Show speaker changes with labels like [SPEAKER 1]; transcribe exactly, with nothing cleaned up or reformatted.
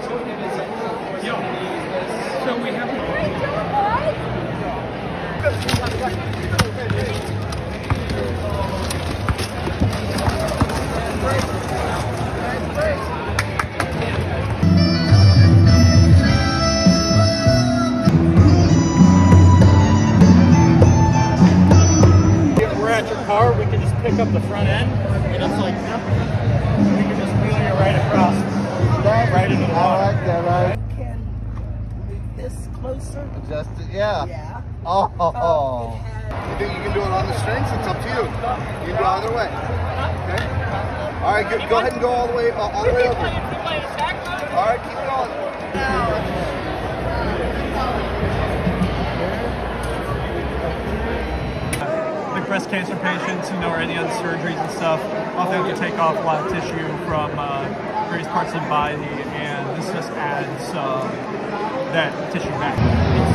[SPEAKER 1] Yeah. So we have. We're at your car. We can just pick up the front end, and it's like we can just wheel you right across, right into the water.
[SPEAKER 2] I like that. I
[SPEAKER 3] Can move this closer.
[SPEAKER 2] Adjust it, yeah.
[SPEAKER 3] Yeah.
[SPEAKER 2] Oh.
[SPEAKER 3] Oh,
[SPEAKER 2] You think you can do it on the strings? It's up to you. You can go either way. Okay. All right. Go, go ahead and go all the way, all, all the way over. All right. Keep going.
[SPEAKER 1] Like breast cancer patients, you know, or any other surgeries and stuff, often have to take off a lot of tissue from uh, various parts of the body, and this just adds um, that tissue back.